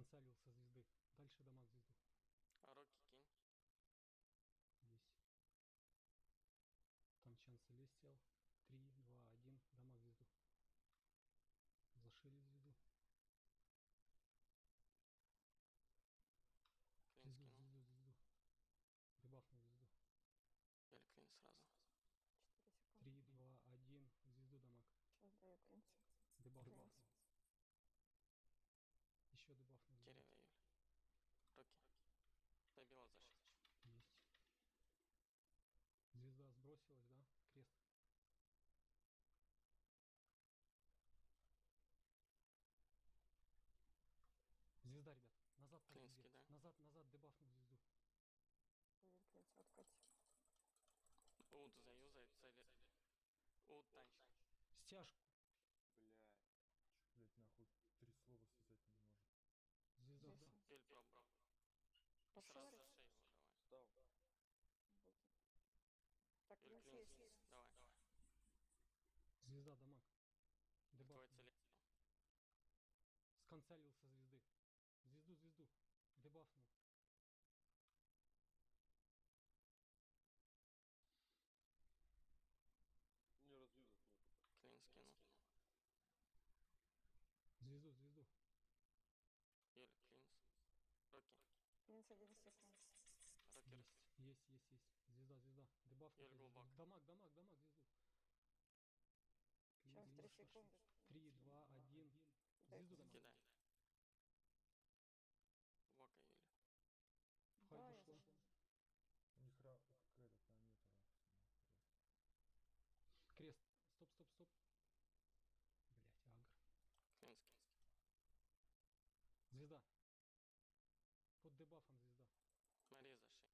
Сконцелил со звезды. Дальше дамаг звезду. А Роки кинь. Есть. Танчан Целестиал. 3, 2, 1. Дамаг звезду. Зашили звезду. Клин Звезду, скинул. звезду. Дебафнул звезду. Или клин сразу. 4 секунды. 3, 2, 1. Звезду дамаг. Сейчас даю клинцу. Дебафнул. Клинц. Еще дебафнул звезду. Дерево Юль. Роки. Добила зашить. Есть. Звезда сбросилась, да? Крест. Звезда, ребят. Назад по Клинский, звезде. да? Назад, дебафнул звезду. Будет клинцу откатить. Ут заюзает цели. Ут танч. Стяжку. Блядь. Блять, нахуй 3 слова связать не может. Звезда. Здесь. Да. Юль пробуй. И Пошел. сразу за шею его давай. Встал. Будет. Так, Юль клинц клин. есть. Давай. Звезда, дамаг. Твой Дебафнул. цели. Сконцелил со звезды. Звезду. Дебафнул. Не разъюзов нету. Клин скинул. Звезду. Юль клинс. Роки. Клинц 1 секунд. Роки. Есть. Звезда. Дебафнул. Еле глубоко. Дамаг звезду. Сейчас 3 секунды. 3, 2, 1. Дай Звезду клинц. дамаг. Кидай. Вока Юль. Хай Да, я дошло. знаю. У них какая-то там нету раз. Хорош. Крест. Стоп. Блять, агр. Клинский. Звезда. Под дебафом звезда. Мария за шею.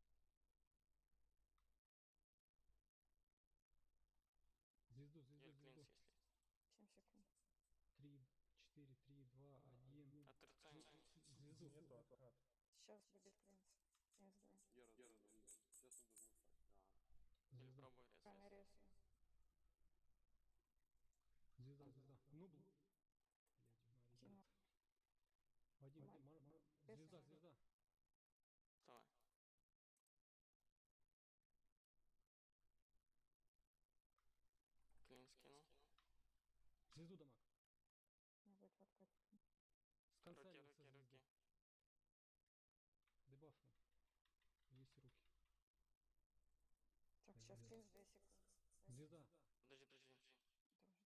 Звезду. Юль клинс если. 7 секунд. 3, 4, 3, 2, 1. Отрицание. Звезду. Нету откат. Сейчас будет клинц. Клинц 2. Я разъюзал. Сейчас он должен упасть. Или Звезда. пробуй резать. Камересу. Звезда. Нубл. Блять, Мария. Кинул. Вадим. Звезда. Звезда. Давай. Клин скинул. Звезду дамаг. Не будет в откате. Сконцелил со звезды. Руки. Дебафнул. Есть руки. Так, сейчас клинц 2 секунды. Звезда. Подожди. Тоже.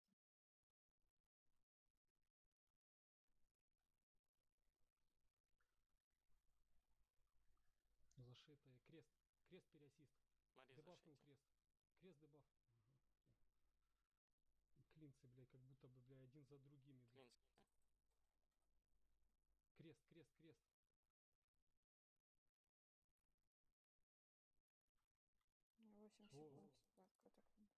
Зашитая. Крест переассист. Мария Дебафнул зашить. крест. Крест дебаф. Ага, хрен. Клинцы, блядь, как будто бы, блядь, один за другими. Блядь. Клин. Крест. 8 О. секунд. Так, это клинц.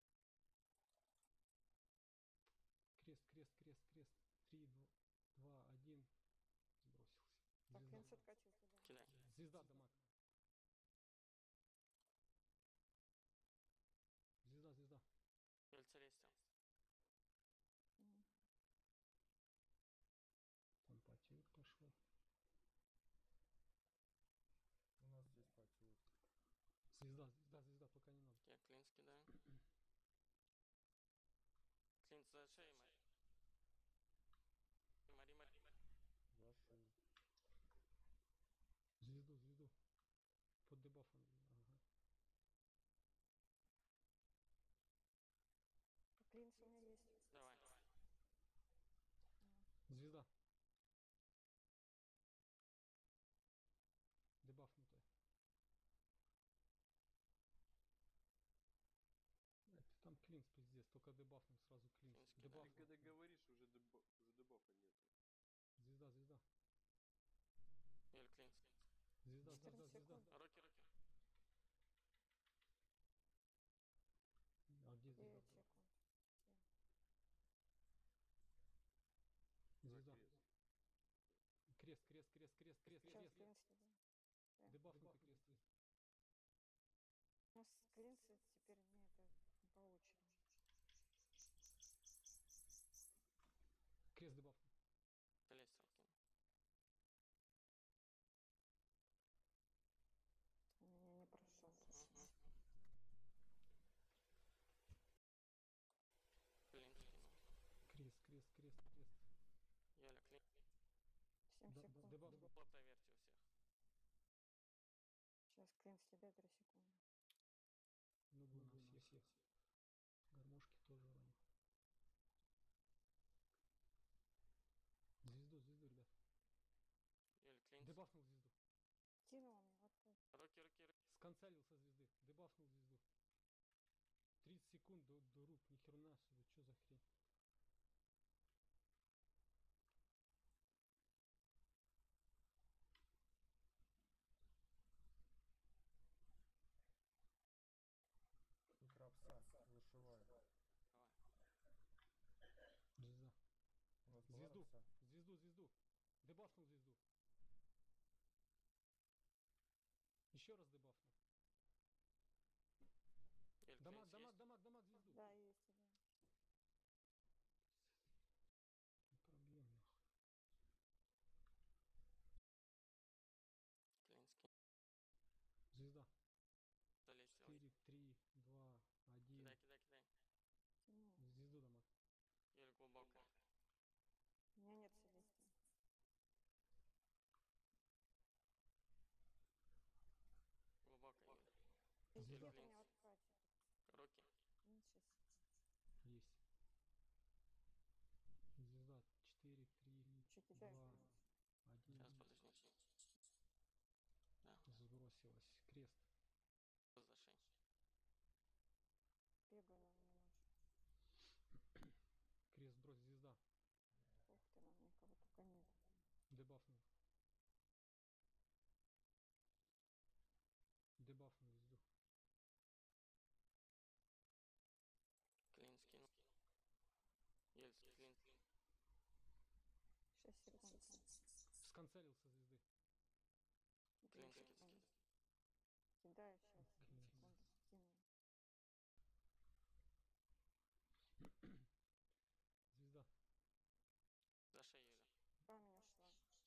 Крест. 3, 2, 1. Сбросился. Так, клинц Звезда. откатил туда. Кидай. Звезда дамаг. Звезда. Юль целестил. Мгм. Там потек пошел. У нас здесь потек. Звезда, пока не надо. Я клин скидаю. Клин за шею, Мари. Зашил. Звезду. Под дебафом. Ага. Клинц у меня есть. Давай. Звезда. Дебафнутая. Это там клинс пиздец, только дебафнул сразу клинс. Клинс Ты кидай. когда говоришь, уже дебафа нету. Звезда. Юль клин. Звезда. 14 секунд. Роки. А где 9 звезда? секунд. Звезда. Крест. Крест. Сейчас клинц тебе. Дебафнутый крест. У нас клинцы теперь не это по очереди. Крест дебафнул. Целестил кинул. Крест, крест, крест. Юля, клин. 7 Да, секунд. дебаф. По проверьте у всех. Сейчас клин тебе 3 секунды. Нубы на всех. Гармошки тоже ранят. Звезду, ребят. Юля, клин. Дебафнул звезду. Кинул мне вот тут. Руки. Сканцелил со звезды. Дебафнул звезду. 30 секунд до руб. Ни херна себе. Что за хрень? Микропса зашивает. Давай. Звезда. У нас была Звезду. пса. Звезду. Дебафнул звезду. Еще раз дебафнул. Юля, Дамаг, клин есть? дамаг, звезду. Да, есть один. Пробьем нахуй. Клин скин. Звезда. Залезь. 4, 3, 2, 1. Кидай. Тяну. Звезду дамаг. Юля, глубокая. У меня нет Селестии. Глубокая, Юля. Если Звезда. нет, у меня вот хватит. Руки. Клин 6. Есть. Звезда. 4, 3, Че кидаешь? 2, Клин? 1. Сейчас, подожди. Да, Сбросилась. Крест. за шею. Бегаю на мне ночь. Крест брось. Звезда. Ух ты, на мне кого только нет. Дебафнул. Дебафнул звезду. Клин скинул. Юль, клин. 6 секунд. Сканцелил со звезды. 3 Клин секунды. скидывай. Кидаю сейчас. Клин. Секунду. Кинул. Звезда. За шею, Юля. Камень ушла.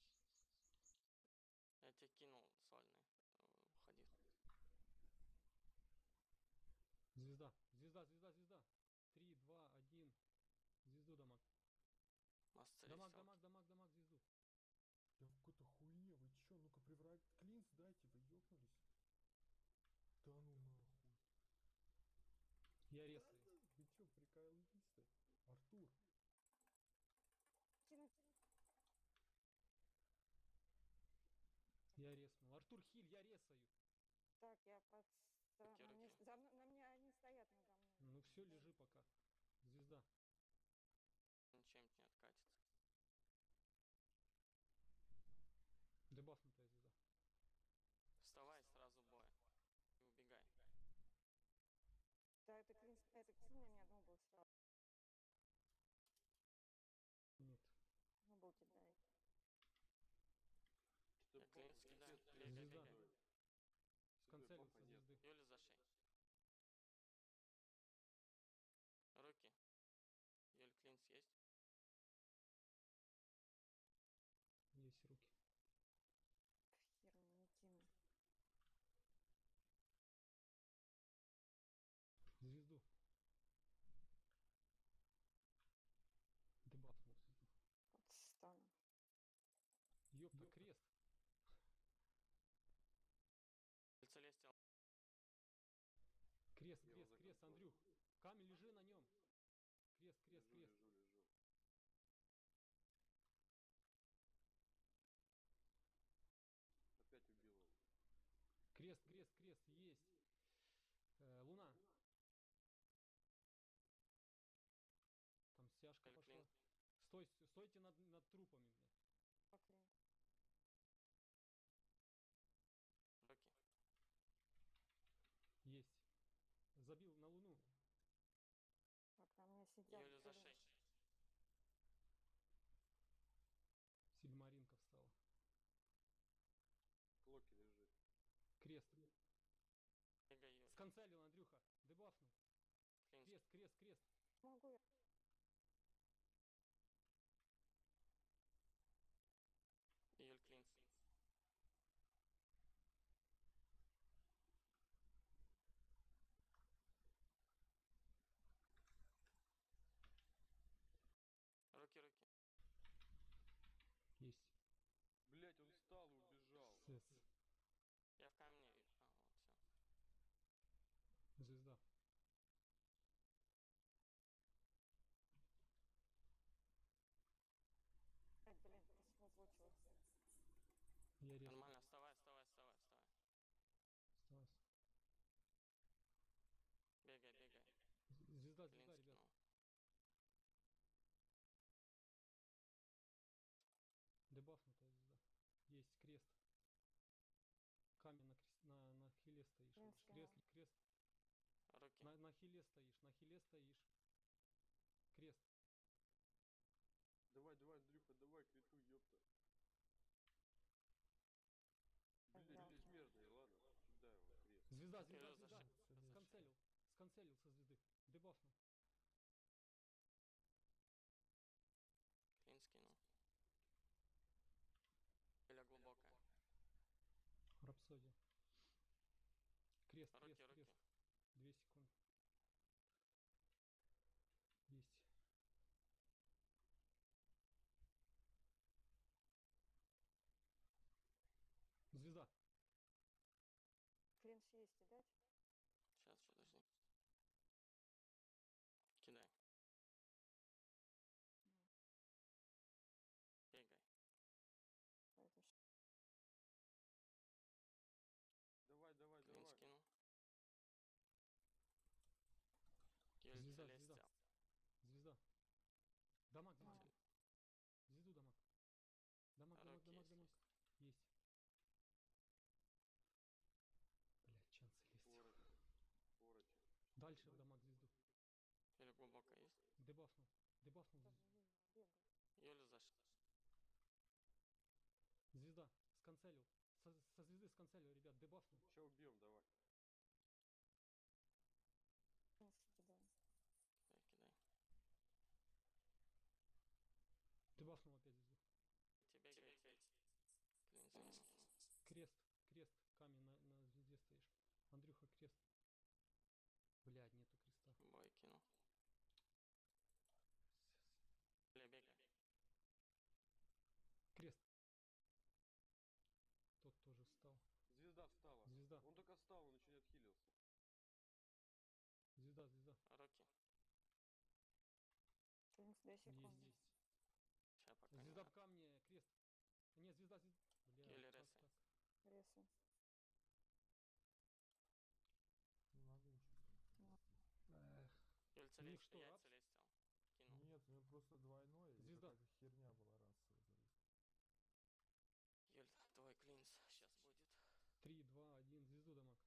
Я тебе кинул сольный. Уходи. Звезда. 3, 2, 1. Звезду дамаг. Нас целить. Дамаг, звезду. Я в какой-то хуйне, вы чё? Ну-ка, клинс дайте, вы ёбнулись. Да ну нахуй. Я резаю. Вы чё, приколитесь-то? Артур, Кинуть. Я резнул. Артур Хиль, я резаю. Так, я под... Руки. На мне они стоят надо мной. Ну все, лежи пока. Звезда. Ничем не откатится. Дебафнутая звезда. Вставай сразу боя. И убегай. Да, это клин на меня нубл сразу. Нет. Нубл кидает. Я клин скидаю. Звезда. Бегай. Сканцелил со нет. звезды. Юля за шею. Руки. Юль, клинс есть? Есть руки. Хер не кину. Звезду. Дебафнул звезду. Под станом. Ёпта, крест. Целестиал. Крест, Я его законтролил. Андрюх. Камень, лежи на нем. Крест. Лежу. Опять убил его. Крест, есть. Луна. Там стяжка Эль пошла. Клин. Стойте над трупами, блядь. Поклин. Руки. Есть. Забил на Луну. Так, на мне сидят. Юля за блин. шею. Сильмаринка встала. Локи лежит. Крест. Бегай, Юля. Сканцелил, Андрюха. Дебафнул. Клинс. Крест. Могу я. Юль, клинс. Руки. встал и убежал. Пиздец. Я в камне вижу. А, вот, все. Звезда. Ай, блин, по-своему получилось. Я резко. Нормально, вставай, вставай, вставай, вставай. Вставай. Бегай, бегай. Звезда, Клин звезда, ребят. скинул. Дебафнутая звезда. Есть крест. Камень на хиле стоишь. Клин Крест, скинул. крест. Руки. На хиле стоишь, на хиле стоишь. Крест. Давай, давай, Андрюха, давай, криту, ёпта. Блин, Да. безмерный, ладно, сюда его, крест. Звезда, Вперед звезда, зашел. звезда. Сканцелил. Сканцелил со звезды. Дебафнул. Клин скинул. Или глубокая. Рапсодия. Крест, Руки, крест, руки. крест. 2 секунды. Есть. Звезда. Клинч есть, и дать? Сейчас, подожди. Кидай. Бегай. Поэтому Давай, давай, Клин давай. скинул. Юль Звезда, Целестиал. Звезда. Дамаг, дамаг. А. Звезду дамаг. Дамаг, дамаг, Руки дамаг, есть, дамаг. есть. Есть. Блять, чан целестил. Порочи, порочи. Дальше в дамаг звезду. Или глубокая есть. Дебафнул. Дебафнул тоже звезду. вижу, бегаю. Юля зашел. Звезда. Сканцелил. Со звезды сканцелил, ребят. Дебафнул. Ща убьем, давай. Клинч кидаю. Кидай, кидай. Дебафнул опять звезду. Тебе бегай. Клин скинул. Крест. Крест. Камень на звезде стоишь. Андрюха, крест. Блядь, нету креста. Бой кинул. Или бегай. Крест. Тот тоже встал. Звезда встала. Звезда. Он только встал, он еще не отхилился. Звезда, звезда. Руки. Клинч 2 секунды. Есть. Сейчас пока Звезда не в камне, крест. Нет, звезда, звезда. Бля, Или как ресы. так? Ресы. Не могу ничего. Эх. Юль У них Целестиал. что, Я рапс? Целестиал. Кинул. Нет, у него просто двойное, и Звезда. какая-то херня была расовая. Юль, твой клинс сейчас будет. 3, 2, 1. Звезду дамаг.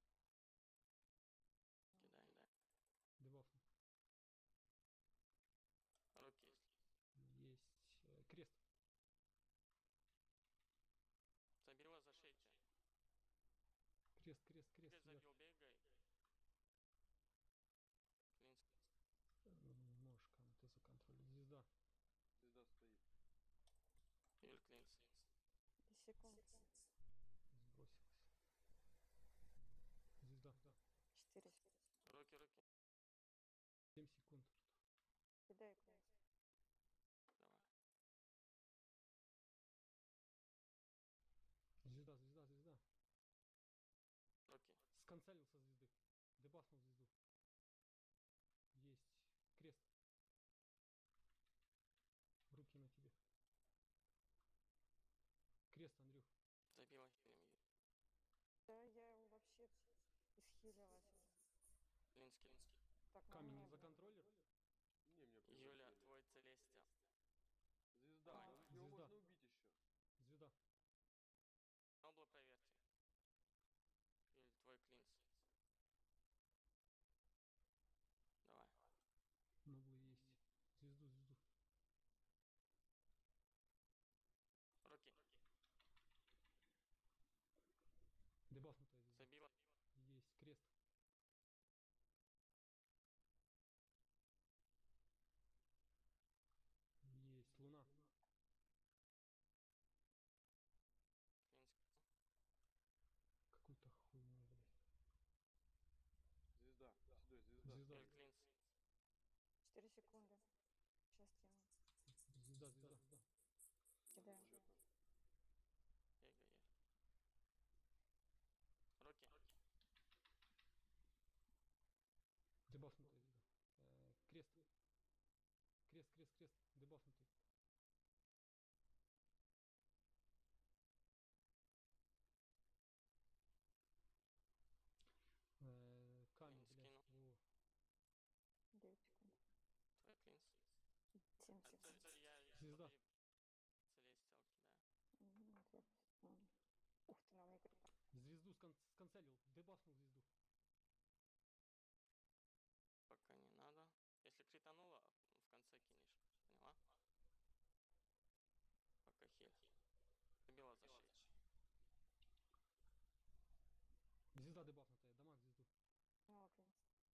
Кидай, кидай. Дебафнул. Руки есть. Есть. Крест. Забила, зашейте. Крест, крест, крест. Бегай, ребят. забил, бегай. Клинс. Можешь кому-то законтролить. Звезда. Звезда стоит. Юль Клинс. 10 секунд. Сбросилась. Звезда. 4. Руки, руки. 7 секунд. Кидай клинч. Давай. Звезда, звезда, звезда. Руки. Сканцелил со звезды. Дебафнул звезду. Есть. Крест. Руки на тебе. Крест, Андрюх. Забила хилем. Юль. Да, я его вообще исхилила сейчас. Клинс, Клинс. Так, на Камень мне не было. законтроллер. Не, мне Юля, прилетели. твой Целестиал. Звезда, Давай. его Звезда. можно убить еще. Звезда. Обла проверьте. Юль, твой Клинс. Давай. Ноблы есть. Звезду, звезду. Руки. Дебафнутая звезда. Забила. Есть. Крест. Есть. Луна. крест, дебафнутый. Камень, Клин блядь. скинул. Во. 9 секунд. Твой клинс. 7 А секунд. я еще Звезда. целестиал кидаю. Ответ. Ух ты, на мне крита. Звезду сканцелил, дебафнул звезду. Пока не надо. Если кританула, в конце кинешь. Поняла? Пока хиль. Добила защитить. Звезда дебафнутая, дамаг звезду. Ну, клинс.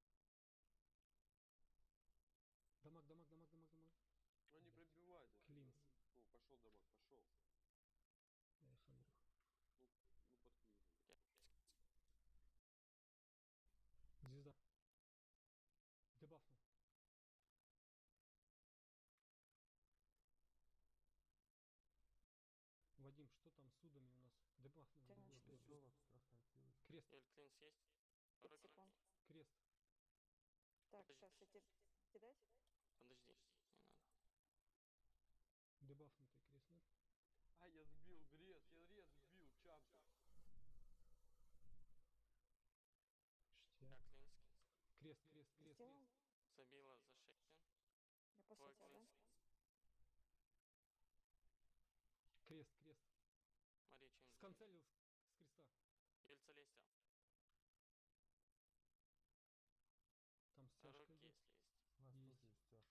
Дамаг, дамаг, дамаг, дамаг, дамаг. Ну не пробивай. ты. Клинс. О, пошел дамаг, пошел. Эх, Андрюх. Ну подхли уже. Звезда. Дебафнул. Вадим, что там с судами у нас? Дебафнул. Тянет звезду. что-то. Все так страшно хилить. Крест, Юль, клинс есть? 5 Руки. секунд. крест. Так, Подожди. сейчас я тебе... Кидать? Подожди, не надо. Дебафнутый крест, нет? А, я сбил рез, я рез сбил, чанту. Штяк. Я клинс. Крест, крест, крест, крест. Сделал? Забила защитен. Я Твой посмотрел, да? клинс. Крест, крест. Смотри, чем Сканцелил с креста. Юль, целестиал. Там стяжка Руки, идет. если есть. У нас Есть. тоже есть тяжка.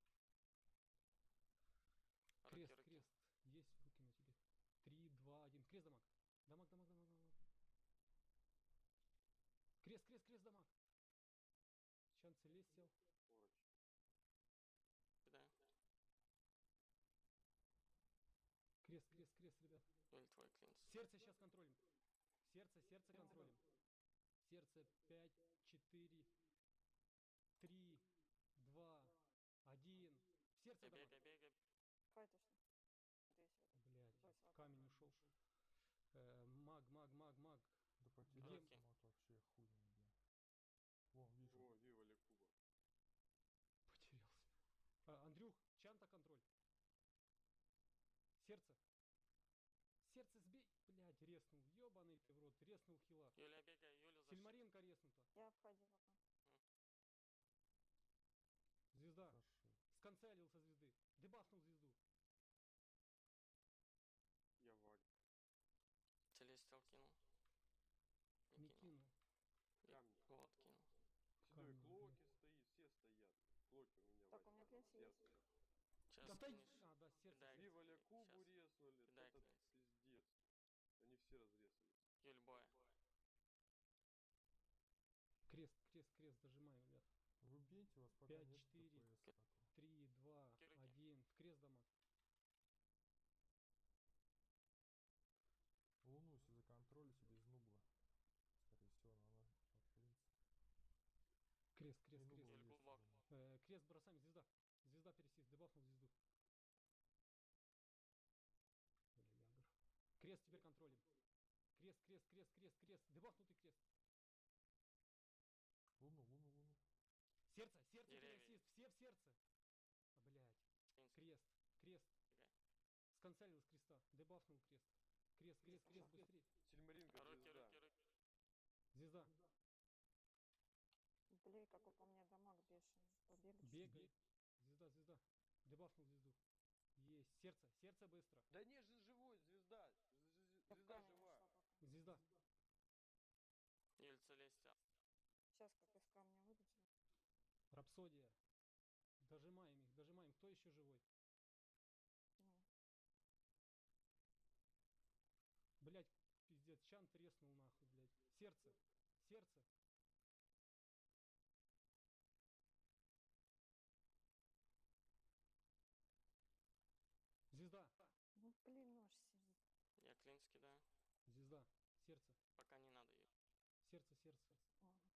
Руки, Крест, руки. крест. Есть руки на тебе. 3, 2, 1. Крест, дамаг. Дамаг, дамаг, дамаг, дамаг. Крест, крест, крест, дамаг. Чан целестиал. Ороч. Кидаю. Крест, крест, крест, ребят. Юль, твой клинс. Сердце сейчас контролим. Сердце, сердце контролим. Сердце 5, 4, 3, 2, 1. Сердце дамаг. Бегай, бегай. Файт ушли. Весело. Блять, Ой, слава камень богу. ушел. Маг, маг, маг, маг. Да Где? потерялся маг вообще хуй где. Вон, вижу. О, Вива Куба. Потерялся. Андрюх, чанта контроль. Сердце. Сердце сбей. Блять, резнул. Ебаный ты в рот. Резнул хила. Юля, бегай, Юля защитит. Сильмаренко резнута. Я в хайде пока. Звезда. Хорошо. Сканцелил со звезды. Дебафнул звезду. Я Ваня. Целестиал кинул. Не кинул. Камни. Вот, кинул. Седой Камень, Клоки стоит, все стоят. Клоки у меня. Так, Ваня. у меня клинс Я есть. стою. Сейчас Да дай. кинешь. А, да, сердце. Кидай. сердце. Вива Кубу Щас. резнули. Кидай Это клинс. пиздец. Они все разрезались. Юль, боя. Крест, крест, крест. Дожимаем, ребят. Вы бейте, у вас пока 5, нет 4. ДПС. так вот. 3, 2, Руки, руки. 1. В крест дамаг. Луну если законтролите без нубла. Скорее всего, она отклинится. Крест, И крест, нубла крест. Юль, есть, глубок. я думаю. Крест бросаем. Звезда. Звезда пересесть. Дебафнул звезду. Лягр. Крест теперь контролим. Крест, крест, крест, крест, крест. Дебафнутый крест. Луну, луну, луну. Сердце, сердце Деревья. пересесть. Все в сердце. Блять. Клинс. Крест, крест. Бегай. Сканцелил с креста. Дебафнул крест. Крест, крест, крест, быстрее. Сильмаринка Руки, звезда. руки, руки. Звезда. Блин, какой по мне дамаг бешеный. Побегать. Бегай. Звезда, звезда. Дебафнул звезду. Есть. Сердце, сердце быстро. Да не же живой, звезда. Я в Звезда камень жива. ушла пока. Звезда. Юль, целестиал. Сейчас как из камня выйду. Рапсодия. Дожимаем их, дожимаем. Кто еще живой? Ну, Блять, пиздец, чан треснул нахуй, блять. Сердце, сердце. Звезда, ну блин, нож сидит. Я клинс кидаю. звезда, сердце, Пока не надо, Юль. сердце, сердце. Ладно.